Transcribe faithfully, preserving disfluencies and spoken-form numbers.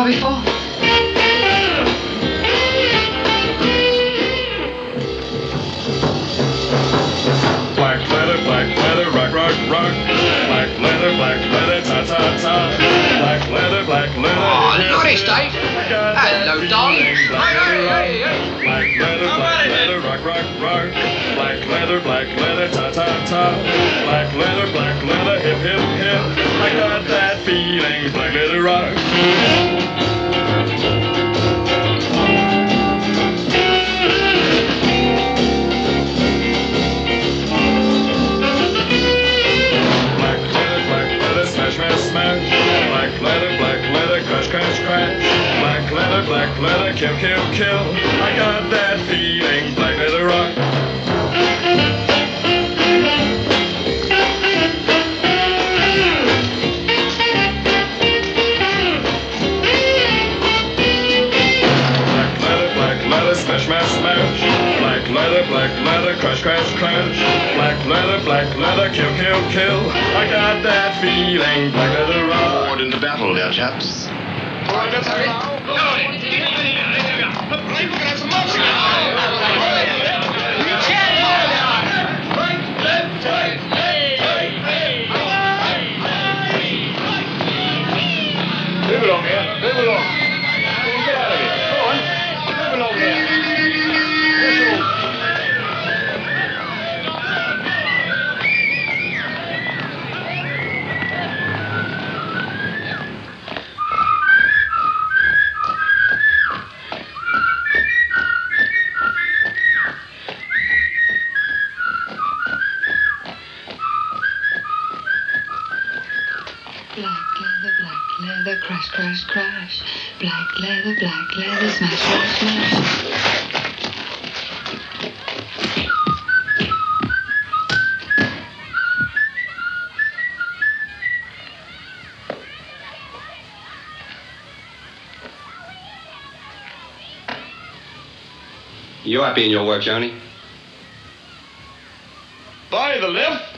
car before? Black leather, black leather, rock, rock, rock. Black leather, black leather, ta, ta, ta. Black leather, black leather. Oh, nice, Dave. Hello, darling. Hey, hey, hey, hey. Black leather, black leather, rock, rock, rock. Black leather, black leather, ta, ta, ta. Black leather, black leather, hip, hip, hip. I got that feeling, black leather rock. Black leather, black leather, crash, crash, crash. Black leather, black leather, kill, kill, kill. I got that feeling, black leather rock. Black leather, black leather, smash, smash, smash. Black leather, black leather, crash, crash, crash. Black leather, black leather, kill, kill, kill. I got that feeling, black leather rock. In the battle, there, chaps. All right, let's hurry. Move along here, move along. Get out of here. Go on, move along here. Black leather, black leather, crash, crash, crash. Black leather, black leather, smash, smash, smash. You happy in your work, Johnny? By the left.